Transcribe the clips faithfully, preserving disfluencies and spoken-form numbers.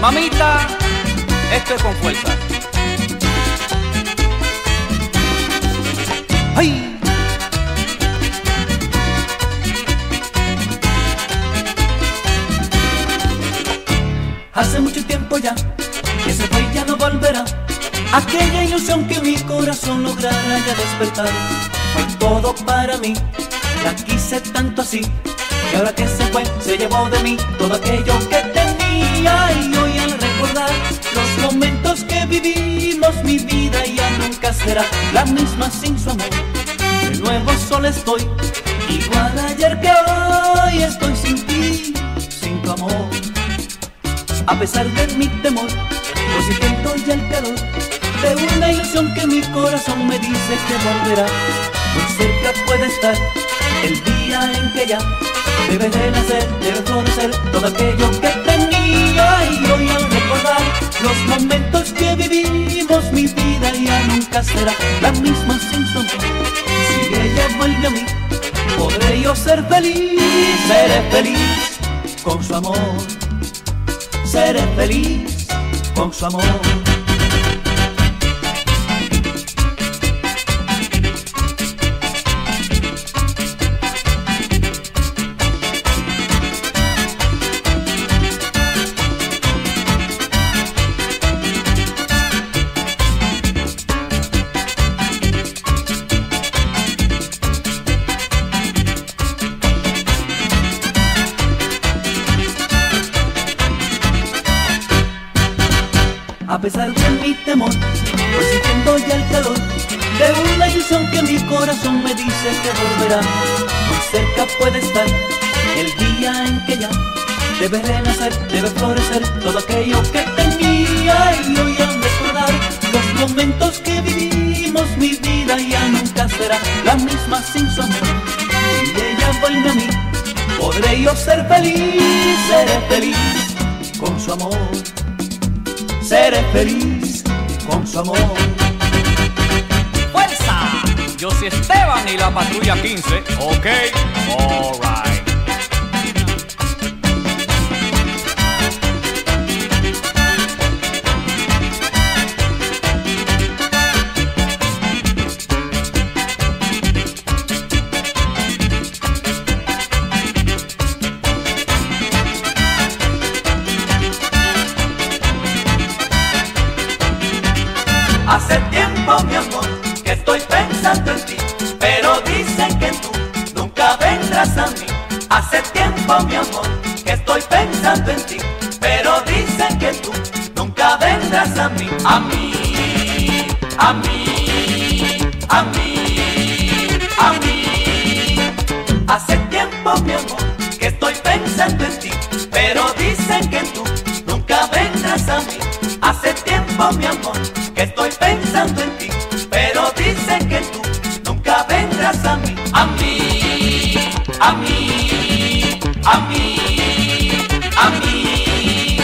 Mamita, esto es con fuerza. ¡Ay! Hace mucho tiempo ya que se fue y ya no volverá. Aquella ilusión que mi corazón lograra ya despertar. Fue todo para mí, la quise tanto así, y ahora que se fue se llevó de mí todo aquello que tenía. Y hoy al recordar los momentos que vivimos, mi vida ya nunca será la misma sin su amor. De nuevo solo estoy, igual ayer que hoy estoy sin ti, sin tu amor. A pesar de mi temor, yo sí siento ya el calor de una ilusión que mi corazón me dice que volverá. Muy cerca puede estar el día en que ya debe de nacer, debe florecer todo aquello que tenía. Y hoy al recordar los momentos que vivimos, mi vida ya nunca será la misma sin su amor. Si ella vuelve a mí, podré yo ser feliz, seré feliz con su amor. Seré feliz con su amor. A pesar de mi temor, voy sintiendo ya el calor de una ilusión que mi corazón me dice que volverá. Muy cerca puede estar el día en que ya debe renacer, debe florecer todo aquello que tenía. Y hoy al recordar los momentos que vivimos, mi vida ya nunca será la misma sin su amor. Si ella vuelve a mí, podré yo ser feliz, seré feliz con su amor. Seré feliz con su amor. ¡Fuerza! Yo soy Esteban y la patrulla quince. Ok, alright. Hace tiempo, mi amor, que estoy pensando en ti, pero dicen que tú nunca vendrás a mí. Hace tiempo, mi amor, que estoy pensando en ti, pero dicen que tú nunca vendrás a mí. A mí, a mí, a mí, a mí. Hace tiempo, mi amor, que estoy pensando en ti, pero dicen que tú nunca vendrás a mí. Hace tiempo, mi amor, que estoy pensando en ti, pero dicen que tú nunca vendrás a mí. A mí, a mí, a mí, a mí.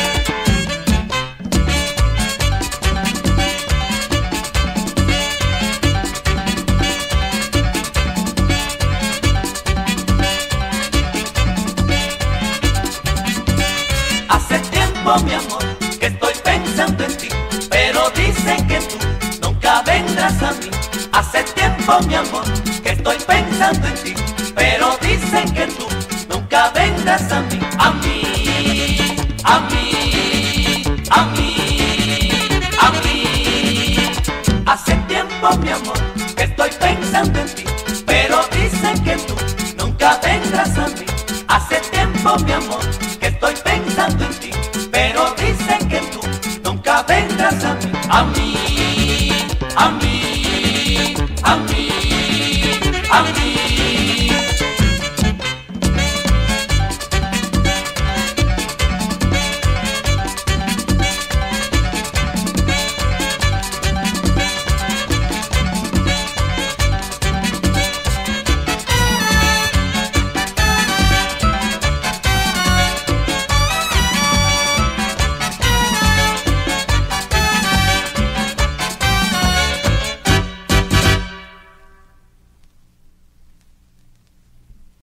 Hace tiempo, mi amor, que estoy pensando en ti, pero dicen que tú nunca vendrás a mí. Hace tiempo, mi amor, que estoy pensando en ti, pero dicen que tú nunca vendrás a mí. A mí, a mí, a mí, a mí. Hace tiempo, mi amor, que estoy pensando en ti, pero dicen que tú nunca vendrás a mí. Hace tiempo, mi amor, que estoy pensando en ti,